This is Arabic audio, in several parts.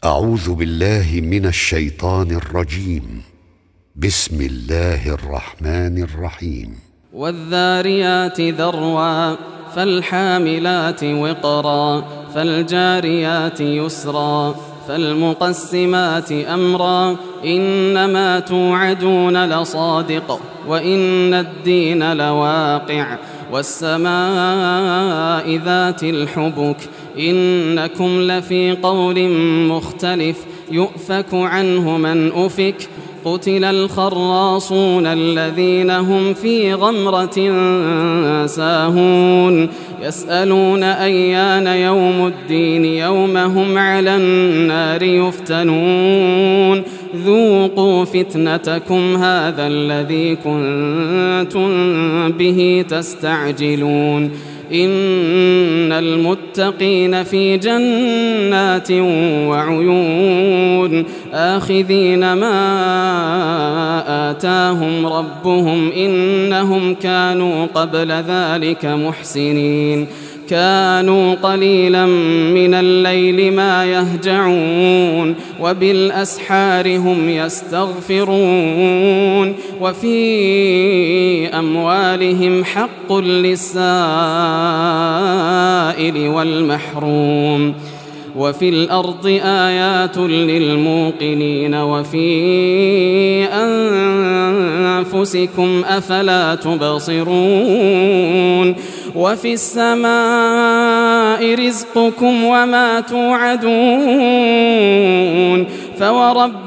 أعوذ بالله من الشيطان الرجيم. بسم الله الرحمن الرحيم. والذاريات ذروا فالحاملات وقرا فالجاريات يسرا فالمقسمات أمرا إنما توعدون لصادق وإن الدين لواقع والسماء ذات الحبك إنكم لفي قول مختلف يؤفك عنه من أفك قتل الخراصون الذين هم في غمرة ساهون يسألون أيان يوم الدين يوم هم على النار يفتنون ذوقوا فتنتكم هذا الذي كنتم به تستعجلون إن المتقين في جنات وعيون آخذين ما آتاهم ربهم إنهم كانوا قبل ذلك محسنين كانوا قليلا من الليل ما يهجعون وبالأسحار هم يستغفرون وفي أموالهم حق للسائل والمحروم وفي الأرض آيات للموقنين وفي أنفسكم أفلا تبصرون وفي السماء رزقكم وما توعدون فورب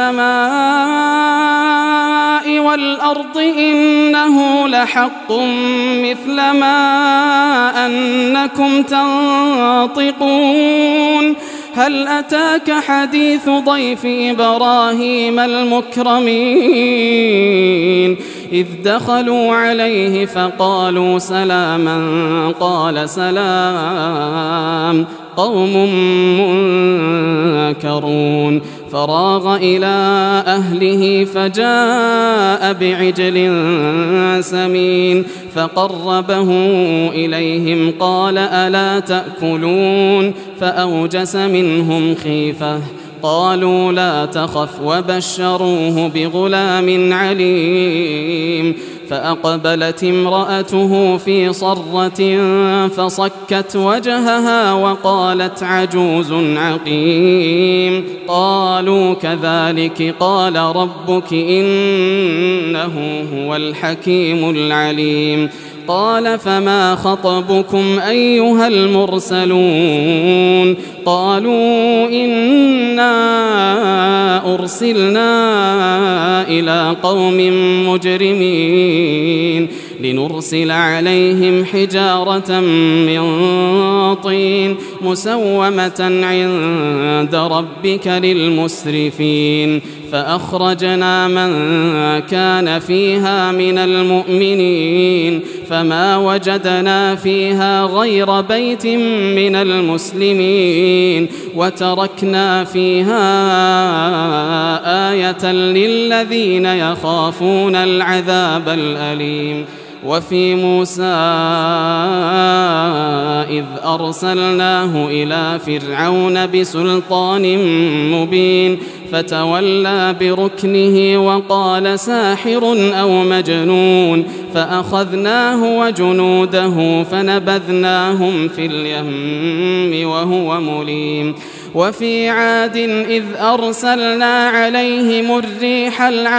السماء والأرض إنه لحق مثل ما أنكم تنطقون هل أتاك حديث ضيف إبراهيم المكرمين إذ دخلوا عليه فقالوا سلاما قال سلام قوم منكرون فراغ إلى أهله فجاء بعجل سمين فقربه إليهم قال ألا تأكلون فأوجس منهم خيفة قالوا لا تخف وبشروه بغلام عليم فأقبلت امرأته في صرة فصكت وجهها وقالت عجوز عقيم قالوا كذلك قال ربك إنه هو الحكيم العليم قال فما خطبكم أيها المرسلون قالوا إنا أرسلنا إلى قوم مجرمين لنرسل عليهم حجارة من طين مسومة عند ربك للمسرفين فأخرجنا من كان فيها من المؤمنين فما وجدنا فيها غير بيت من المسلمين وتركنا فيها آية للذين يخافون العذاب الأليم وفي موسى إذ أرسلناه إلى فرعون بسلطان مبين فتولى بركنه وقال ساحر أو مجنون فأخذناه وجنوده فنبذناهم في اليم وهو مليم وفي عاد إذ أرسلنا عليهم الريح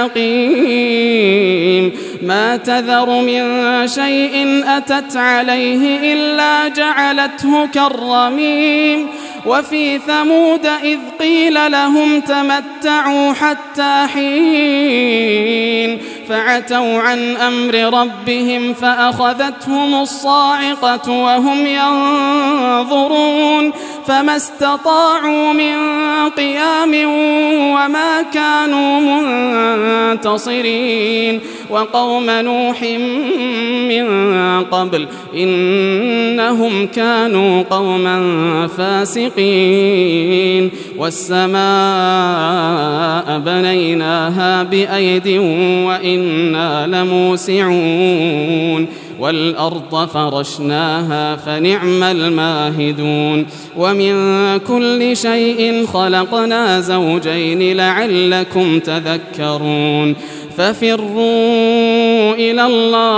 العقيم ما تذر من شيء أتت عليه إلا جعلته كالرميم وفي ثمود إذ قيل لهم تمتعوا حتى حين فعتوا عن أمر ربهم فأخذتهم الصاعقة وهم ينظرون فما استطاعوا من قيام وما كانوا منتصرين وقوم نوح من قبل إنهم كانوا قوما فاسقين والسماء بنيناها بأيد وإنا لموسعون والأرض فرشناها فنعم الماهدون ومن كل شيء خلقنا زوجين لعلكم تذكرون ففروا إلى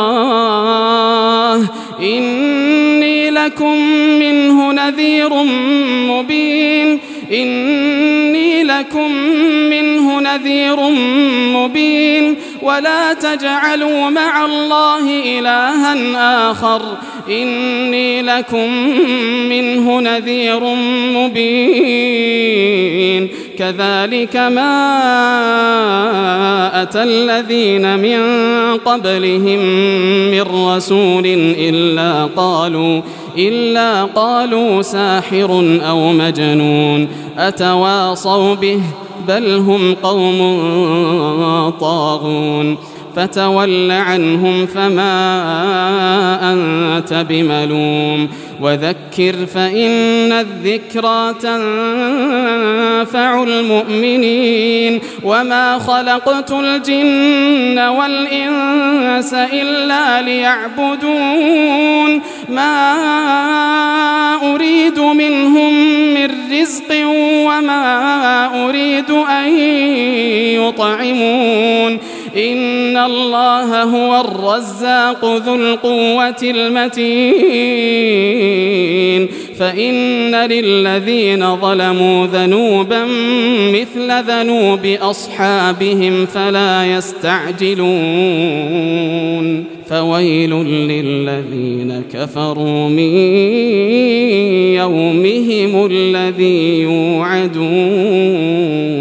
الله إني لكم منه نذير مبين ولا تجعلوا مع الله إلها آخر إني لكم منه نذير مبين كذلك ما أتى الذين من قبلهم من رسول إلا قالوا ساحر أو مجنون أتواصوا به بل هم قوم طاغون فتول عنهم فما أنت بملوم وذكر فإن الذكرى تنفع المؤمنين وما خلقت الجن والإنس إلا ليعبدون ما أريد منهم من رزق وما أريد أن يطعمون إن الله هو الرزاق ذو القوة المتين فإن للذين ظلموا ذنوبا مثل ذنوب أصحابهم فلا يستعجلون فويل للذين كفروا من يومهم الذي يوعدون